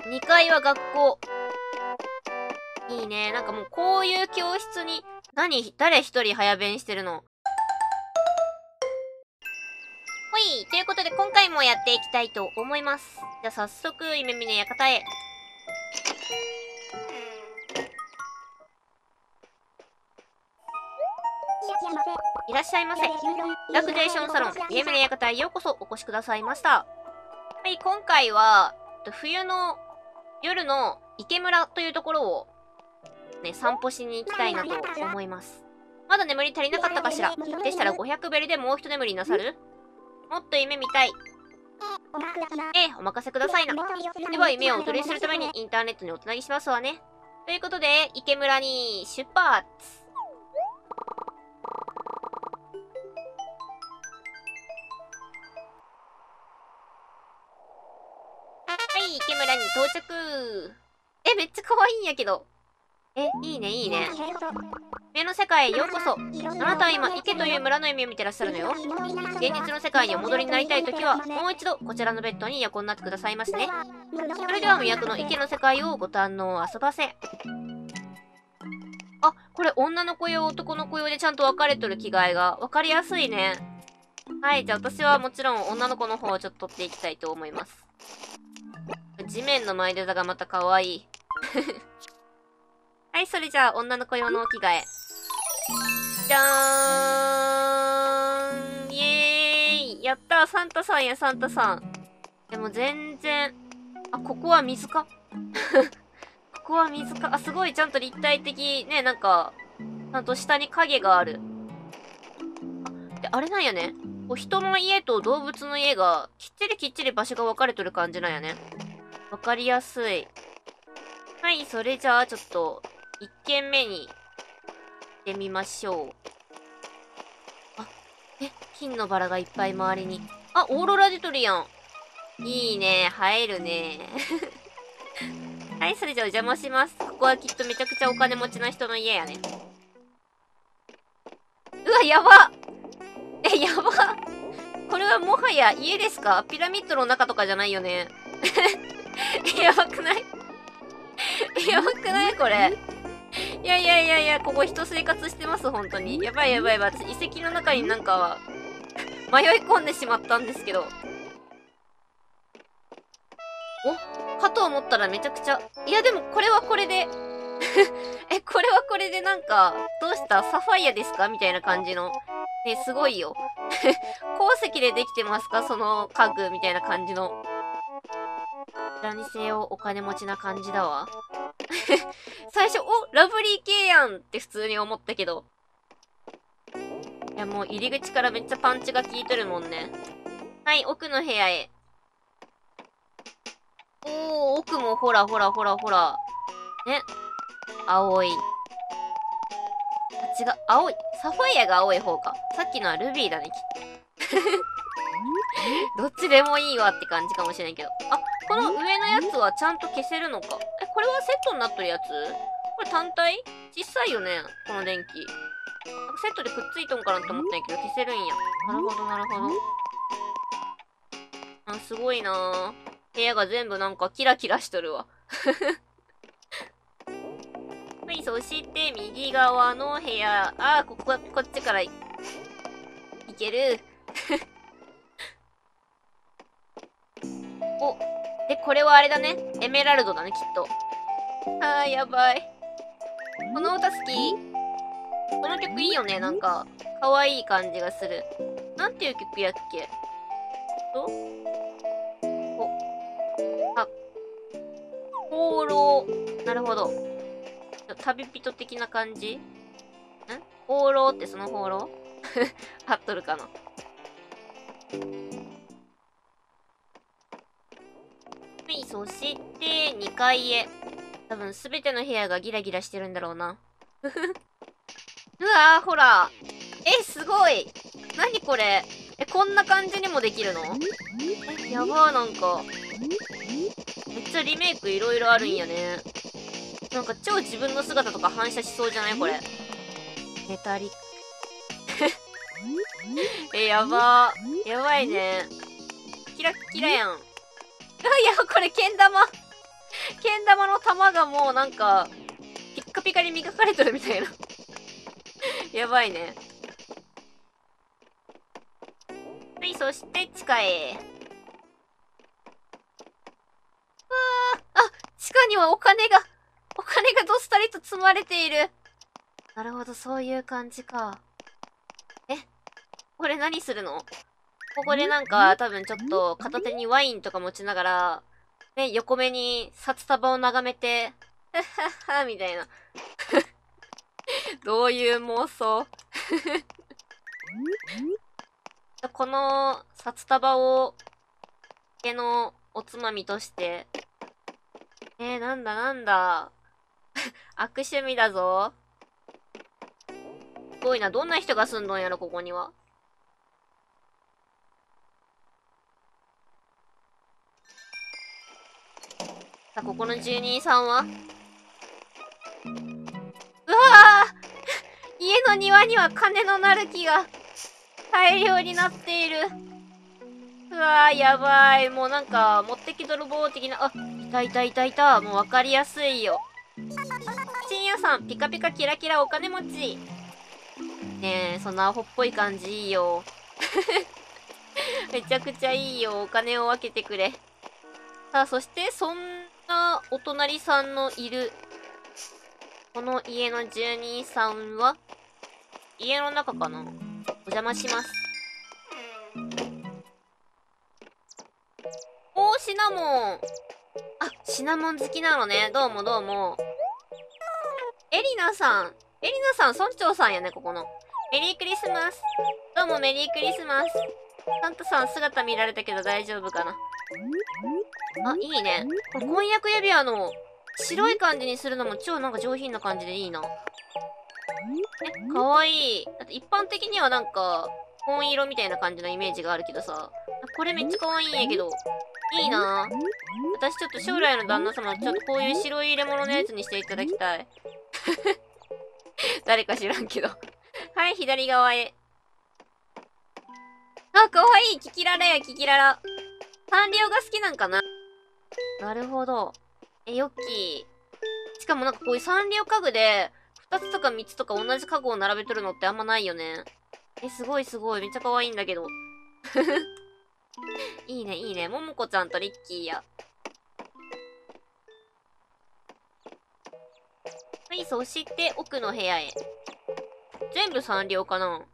2階は学校。いいね。なんかもうこういう教室に、誰一人早弁してるの。ほい。ということで今回もやっていきたいと思います。じゃあ早速、夢見の館へ。いらっしゃいませ。リラクゼーションサロン、夢見の館へようこそお越しくださいました。はい、今回は、冬の夜の池村というところを、ね、散歩しに行きたいなと思います。まだ眠り足りなかったかしら。でしたら500ベルでもう一眠りなさる？もっと夢見たい。ええ、お任せくださいな。では夢をお取りするためにインターネットにおつなぎしますわね。ということで、池村に出発。はい、池村に到着。めっちゃ可愛いんやけど。いいね、いいね。夢の世界へようこそ。あなたは今、池という村の夢を見てらっしゃるのよ。現実の世界にお戻りになりたいときは、もう一度こちらのベッドに横になってくださいましね。それでは、魅惑の池の世界をご堪能遊ばせ。あ、これ女の子用、男の子用でちゃんと分かれとる着替えが。分かりやすいね。はい、じゃあ私はもちろん女の子の方をちょっと取っていきたいと思います。地面の前でがまた可愛い。はい、それじゃあ女の子用のお着替え。じゃーん、イエーイ、やったー、サンタさんや、サンタさん。でも全然、ここは水かここは水か。すごい、ちゃんと立体的ね、なんか、ちゃんと下に影がある。で、あれなんやね。こう人の家と動物の家が、きっちり場所が分かれとる感じなんやね。わかりやすい。はい、それじゃあ、ちょっと、1軒目に、行ってみましょう。金のバラがいっぱい周りに。オーロラ出とるやん。いいね、映えるね。はい、それじゃあお邪魔します。ここはきっとめちゃくちゃお金持ちな人の家やね。うわ、やば！やば！これはもはや家ですか？ピラミッドの中とかじゃないよね。やばくない？やばくないこれ。いや、ここ人生活してます、本当に。やばい。私、遺跡の中になんか、迷い込んでしまったんですけど。かと思ったらめちゃくちゃ。いや、でもこれはこれで。これはこれでなんか、どうしたサファイアですかみたいな感じの。ね、すごいよ。鉱石でできてますかその家具みたいな感じの。こちらにせよお金持ちな感じだわ。最初、ラブリー系やんって普通に思ったけど。いや、もう入り口からめっちゃパンチが効いてるもんね。はい、奥の部屋へ。奥もほら。ね。青い。青い。サファイアが青い方か。さっきのはルビーだね、きっと。どっちでもいいわって感じかもしれんけど。この上のやつはちゃんと消せるのか。これはセットになってるやつ？これ単体？小さいよね、この電気。セットでくっついとんかなって思ったんやけど、消せるんや。なるほど。すごいなぁ。部屋が全部なんかキラキラしとるわ。はい、そして右側の部屋。こっちから行ける。で、これはあれだね。エメラルドだね、きっと。やばい。この歌好き。この曲いいよね、なんか。可愛い感じがする。なんていう曲やっけ？放浪。なるほど。旅人的な感じ？放浪ってその放浪合っとるかな。はい、そして2階へ。多分すべての部屋がギラギラしてるんだろうな。うわー、ほら。すごい。何これ。こんな感じにもできるの？やばー、なんか。めっちゃリメイクいろいろあるんやね。なんか超自分の姿とか反射しそうじゃないこれ。メタリック。やばー。やばいね。キラッキラやん。やば、これ、けん玉。 けん玉の玉がもうなんか、ピッカピカに磨かれてるみたいな。やばいね。はい、そして地下へ。地下にはお金がどっさりと積まれている。なるほど、そういう感じか。これ何するの？ここでなんか、多分ちょっと片手にワインとか持ちながら、ね、横目に札束を眺めて、はっはっは、みたいな。どういう妄想？この札束を、酒のおつまみとして、なんだ。悪趣味だぞ。すごいな。どんな人が住んどんやろ、ここには。さあ、ここの住人さんはうわぁ家の庭には金のなる木が大量になっている。うわぁ、やばい。もうなんか、持ってき泥棒的な、いたいた。もうわかりやすいよ。深夜さん、ピカピカキラキラお金持ち。ねえ、そんなアホっぽい感じいいよ。めちゃくちゃいいよ。お金を分けてくれ。さあ、そして、そんなお隣さんのいる、この家の住人さんは、家の中かな？お邪魔します。おー、シナモン。シナモン好きなのね。どうもどうも。エリナさん、村長さんやね、ここの。メリークリスマス。どうもメリークリスマス。サンタさん姿見られたけど大丈夫かな？いいね。これ婚約指輪の白い感じにするのも超なんか上品な感じでいいな。かわいい。だって一般的にはなんか、紺色みたいな感じのイメージがあるけどさ。これめっちゃ可愛いんやけど。いいな。私ちょっと将来の旦那様、ちょっとこういう白い入れ物のやつにしていただきたい。誰か知らんけど。はい、左側へ。かわいい。キキララや、キキララ。サンリオが好きなんかな？なるほど。ヨッキー。しかもなんかこういうサンリオ家具で、2つとか3つとか同じ家具を並べとるのってあんまないよね。すごいすごい。めっちゃ可愛いんだけど。いいね、いいね。ももこちゃんとリッキーや。はい、そして奥の部屋へ。全部サンリオかな？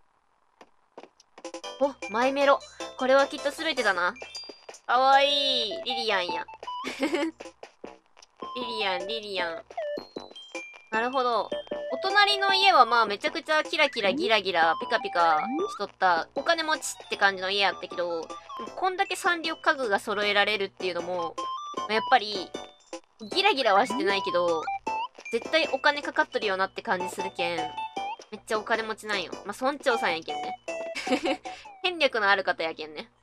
マイメロ。これはきっと全てだな。かわいい。リリアンや。リリアン。なるほど。お隣の家はまあめちゃくちゃキラキラギラギラピカピカしとったお金持ちって感じの家やったけど、でもこんだけサンリオ家具が揃えられるっていうのも、やっぱりギラギラはしてないけど、絶対お金かかっとるよなって感じするけん、めっちゃお金持ちなんよ。まあ村長さんやけんね。権力のある方やけんね。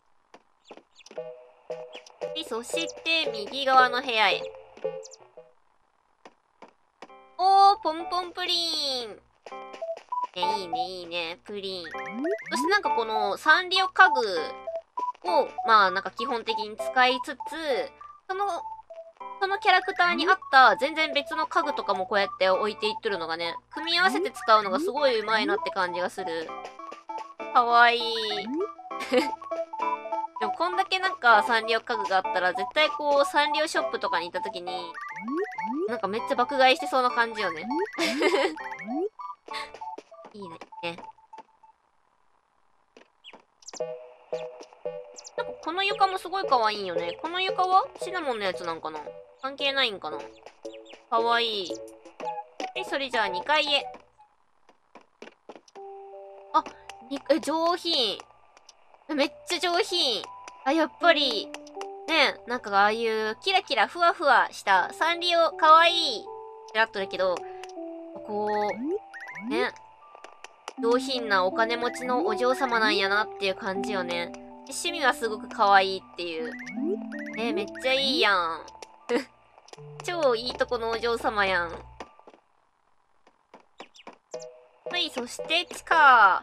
で、そして右側の部屋へ。ポンポンプリン。いいね、いいね、プリン。そしてなんかこのサンリオ家具を、まあなんか基本的に使いつつ、そのキャラクターに合った全然別の家具とかもこうやって置いていっとるのがね、組み合わせて使うのがすごい上手いなって感じがする。かわいい。でもこんだけなんかサンリオ家具があったら絶対こうサンリオショップとかに行った時に、なんかめっちゃ爆買いしてそうな感じよね。いいね、いいね。なんかこの床もすごい可愛いよね。この床はシナモンのやつなんかな？関係ないんかな？かわいい。それじゃあ2階へ。上品。めっちゃ上品。やっぱり、ね、なんかああいうキラキラふわふわしたサンリオかわいいってなっとるけど、こう、ね、上品なお金持ちのお嬢様なんやなっていう感じよね。趣味はすごく可愛いっていう。めっちゃいいやん。超いいとこのお嬢様やん。はい、そして地下。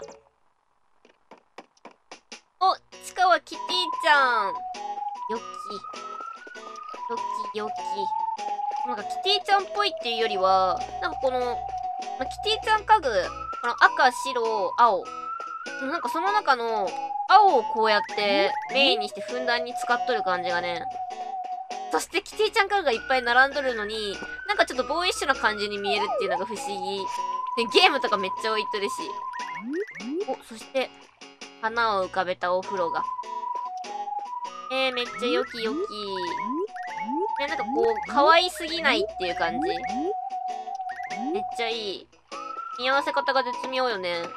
地下はキティちゃん。よっき。よっよき。なんかキティちゃんっぽいっていうよりは、なんかこの、キティちゃん家具、この赤、白、青。なんかその中の青をこうやってメインにしてふんだんに使っとる感じがね。そしてキティちゃん家具がいっぱい並んどるのに、なんかちょっとボーイッシュな感じに見えるっていうのが不思議。で、ゲームとかめっちゃ置いとるし。お、そして、花を浮かべたお風呂が。めっちゃ良き良き。なんかこう、可愛すぎないっていう感じ。めっちゃいい。見合わせ方が絶妙よね。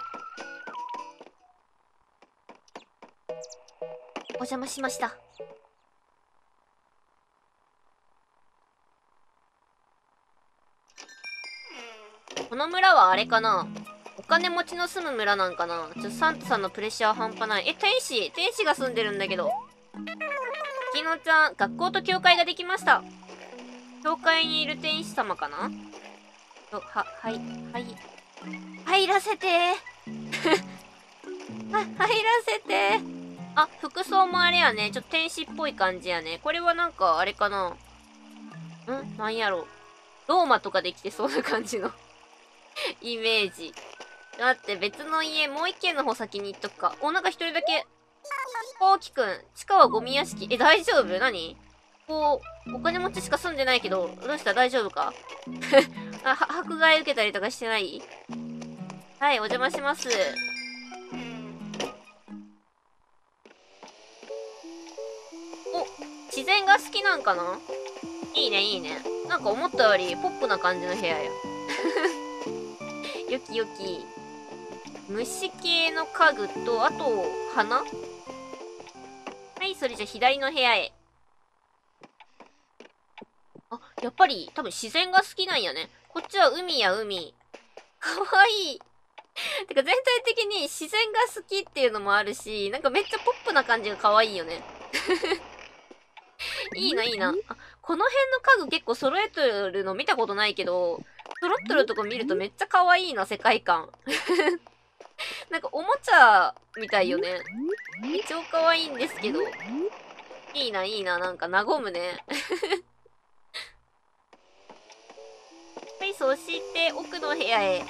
お邪魔しました。この村はあれかな？お金持ちの住む村なんかな？サンタさんのプレッシャー半端ない。天使が住んでるんだけど。きのちゃん、学校と教会ができました。教会にいる天使様かな？はい。入らせて入らせてあ、服装もあれやね。ちょっと天使っぽい感じやね。これはなんか、あれかな？なんやろ。ローマとかできてそうな感じのイメージ。だって別の家、もう一軒の方先に行っとくか。なんか一人だけ。こうきくん、地下はゴミ屋敷。大丈夫？何？お金持ちしか住んでないけど、どうした？大丈夫か？迫害受けたりとかしてない？はい、お邪魔します。自然が好きなんかな？いいね、いいね。なんか思ったよりポップな感じの部屋や。よきよき。虫系の家具と、あと、花？はい、それじゃ左の部屋へ。やっぱり、多分自然が好きなんやね。こっちは海や海。かわいい。てか全体的に自然が好きっていうのもあるし、なんかめっちゃポップな感じが可愛いよね。いいな、いいな。この辺の家具結構揃えてるの見たことないけど、揃ってるとこ見るとめっちゃ可愛いな、世界観。なんかおもちゃみたいよね。超可愛いんですけど。いいな、いいな、なんか和むね。はい、そして奥の部屋へ。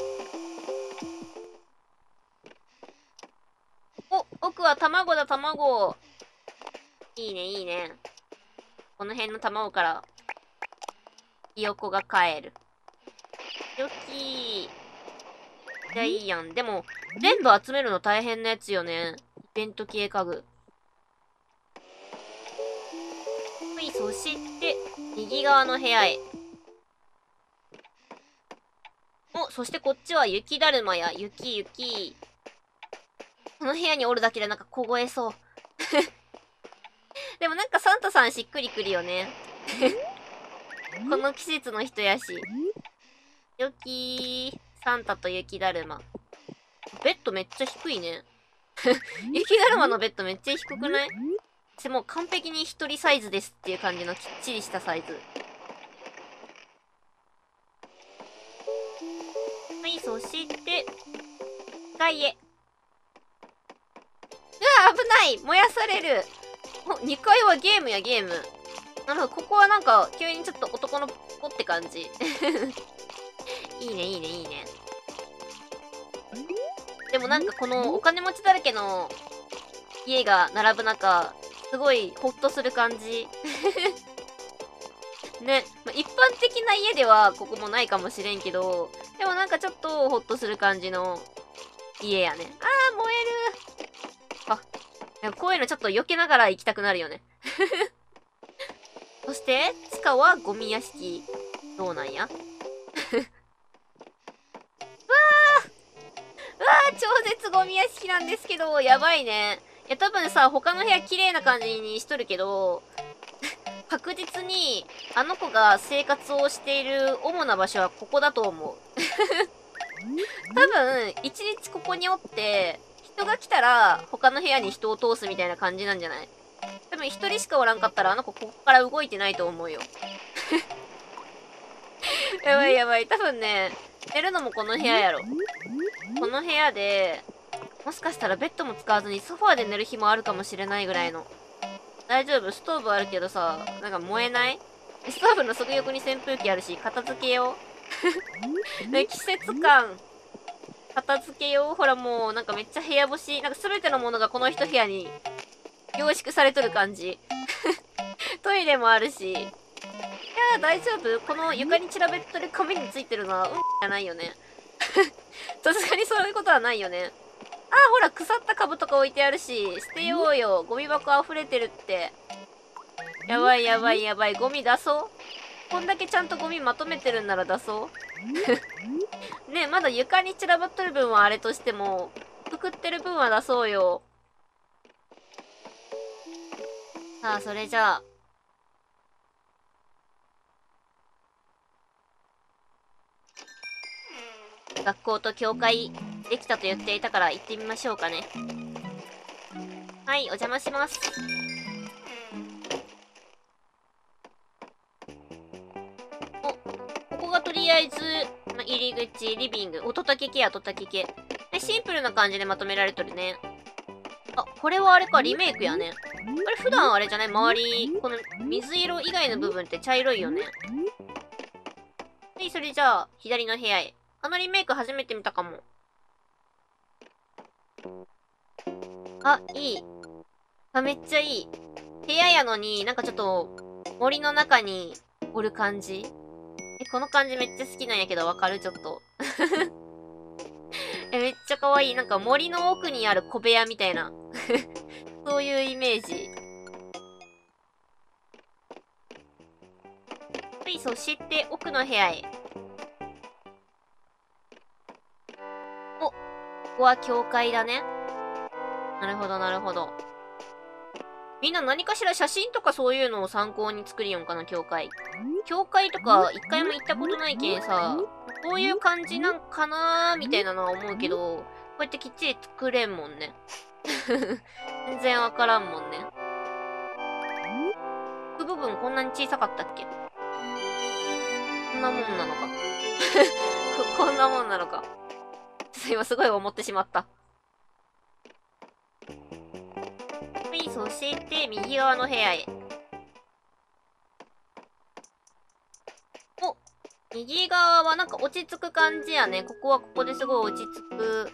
奥は卵だ、卵。いいね、いいね。この辺の卵から、ひよこが帰る。よきー。じゃあいいやん。でも、全部集めるの大変なやつよね。イベント系家具。はい、そして、右側の部屋へ。そしてこっちは雪だるまや、雪。この部屋におるだけでなんか凍えそう。でもなんかサンタさんしっくりくるよね。この季節の人やし。よきー。サンタと雪だるま。ベッドめっちゃ低いね。雪だるまのベッドめっちゃ低くない？もう完璧に一人サイズですっていう感じのきっちりしたサイズ。はい、そして、階へ。危ない燃やされる。2階はゲームや、ゲーム。なるほど、ここはなんか、急にちょっと男の子って感じ。いいね、いいね、いいね。でもなんかこのお金持ちだらけの家が並ぶ中、すごいホッとする感じ。ね。一般的な家ではここもないかもしれんけど、でもなんかちょっとホッとする感じの家やね。燃える。こういうのちょっと避けながら行きたくなるよね。そして、地下はゴミ屋敷。どうなんや？超絶ゴミ屋敷なんですけど、やばいね。いや、多分さ、他の部屋綺麗な感じにしとるけど、確実に、あの子が生活をしている主な場所はここだと思う。多分、一日ここにおって、人が来たら、他の部屋に人を通すみたいな感じなんじゃない？多分一人しかおらんかったら、あの子ここから動いてないと思うよ。やばいやばい。多分ね、寝るのもこの部屋やろ。この部屋で、もしかしたらベッドも使わずにソファーで寝る日もあるかもしれないぐらいの。大丈夫？ストーブあるけどさ、なんか燃えない？ ストーブのすぐ横に扇風機あるし、片付けよう。ね、季節感。片付けよう。ほらもう、なんかめっちゃ部屋干し。なんかすべてのものがこの一部屋に凝縮されとる感じ。トイレもあるし。いやー、大丈夫？この床に散らべっとる紙についてるのは、じゃないよね。さすがにそういうことはないよね。あー、ほら、腐った株とか置いてあるし、捨てようよ。ゴミ箱溢れてるって。やばいやばいやばい。ゴミ出そう。こんだけちゃんとゴミまとめてるんなら出そうね、まだ床に散らばっとる分はあれとしても、くくってる分は出そうよ。さあ、それじゃあ。学校と教会できたと言っていたから行ってみましょうかね。はい、お邪魔します。お、ここがとりあえず、入り口、リビング、音竹系、音竹系。シンプルな感じでまとめられとるね。あ、これはあれか、リメイクやね。これ普段あれじゃない？周り、この水色以外の部分って茶色いよね。はい、それじゃあ、左の部屋へ。あのリメイク初めて見たかも。あ、いい。あ、めっちゃいい。部屋やのに、なんかちょっと、森の中におる感じ。この感じめっちゃ好きなんやけど、わかる？ちょっと。めっちゃ可愛い。なんか森の奥にある小部屋みたいな。そういうイメージ。はい、そして奥の部屋へ。お、ここは教会だね。なるほど、なるほど。みんな何かしら写真とかそういうのを参考に作りよんかな、教会。教会とか一回も行ったことないけんさ、こういう感じなんかなーみたいなのは思うけど、こうやってきっちり作れんもんね。全然わからんもんね。部分こんなに小さかったっけ？こんなもんなのか。こんなもんなのか。ちょっと今すごい思ってしまった。はい、そして右側の部屋へ。お、右側はなんか落ち着く感じやね。ここはここですごい落ち着く。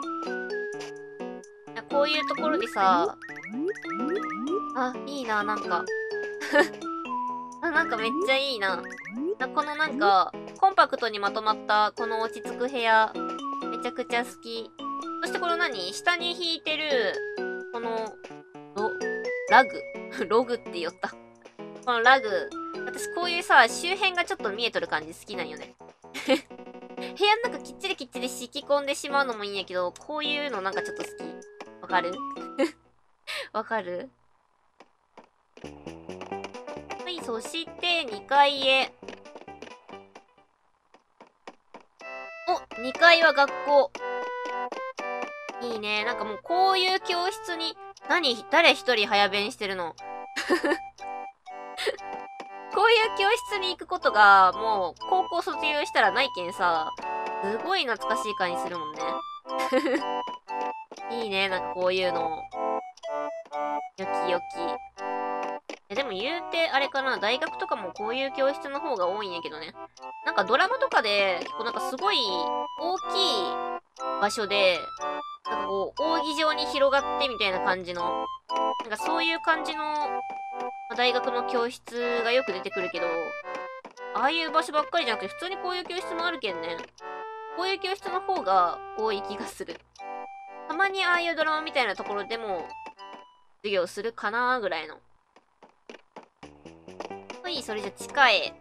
こういうところでさ、あ、いいな、なんか。あ、なんかめっちゃいいな。このなんか、コンパクトにまとまったこの落ち着く部屋、めちゃくちゃ好き。そしてこの何？下に引いてる、この、ラグログって言った。このラグ。私こういうさ、周辺がちょっと見えとる感じ好きなんよね。部屋の中きっちりきっちり敷き込んでしまうのもいいんやけど、こういうのなんかちょっと好き。わかる？わかる？はい、そして2階へ。お、2階は学校。いいね。なんかもうこういう教室に、誰一人早弁してるの。こういう教室に行くことが、もう高校卒業したらないけんさ、すごい懐かしい感じするもんね。いいね、なんかこういうの。よきよき。でも言うて、あれかな、大学とかもこういう教室の方が多いんやけどね。なんかドラマとかで、結構なんかすごい大きい場所で、なんかこう、扇状に広がってみたいな感じの、なんかそういう感じの、大学の教室がよく出てくるけど、ああいう場所ばっかりじゃなくて、普通にこういう教室もあるけんね。こういう教室の方が多い気がする。たまにああいうドラマみたいなところでも、授業するかなーぐらいの。はい、それじゃ地下へ。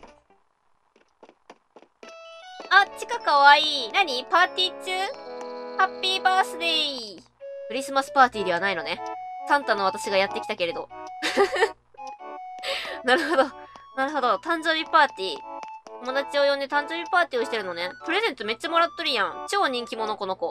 あ、地下かわいい。何？パーティー中？ハッピーバースデー。クリスマスパーティーではないのね。サンタの私がやってきたけれど。なるほど。なるほど。誕生日パーティー。友達を呼んで誕生日パーティーをしてるのね。プレゼントめっちゃもらっとるやん。超人気者この子。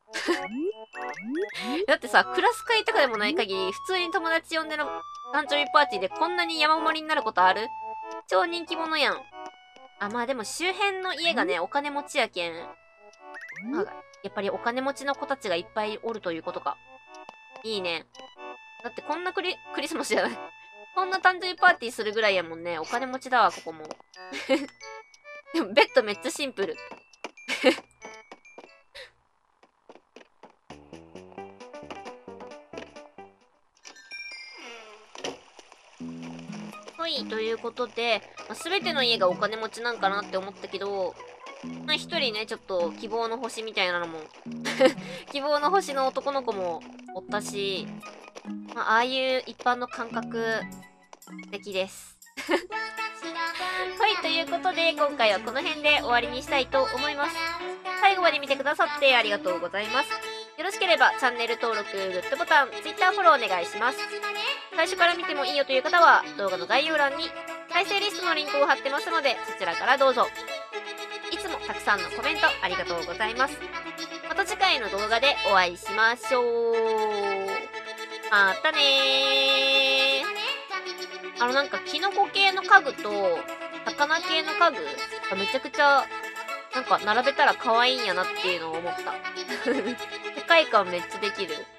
だってさ、クラス会とかでもない限り、普通に友達呼んでの誕生日パーティーでこんなに山盛りになることある？超人気者やん。あ、まあでも周辺の家がね、お金持ちやけん。まあ、やっぱりお金持ちの子たちがいっぱいおるということか。いいね。だってこんなクリスマスじゃない。 こんな誕生日パーティーするぐらいやもんね。お金持ちだわ、ここも。でも、ベッドめっちゃシンプル。はい、ということで、すべての家がお金持ちなんかなって思ったけど、一人ね、ちょっと希望の星みたいなのも希望の星の男の子もおったし、ああいう一般の感覚、素敵です。はい、ということで、今回はこの辺で終わりにしたいと思います。最後まで見てくださってありがとうございます。よろしければチャンネル登録、グッドボタン、Twitter フォローお願いします。最初から見てもいいよという方は、動画の概要欄に再生リストのリンクを貼ってますので、そちらからどうぞ。いつもたくさんのコメントありがとうございます。また次回の動画でお会いしましょう。またねー。なんかキノコ系の家具と魚系の家具がめちゃくちゃなんか並べたら可愛いんやなっていうのを思った。世界観めっちゃできる。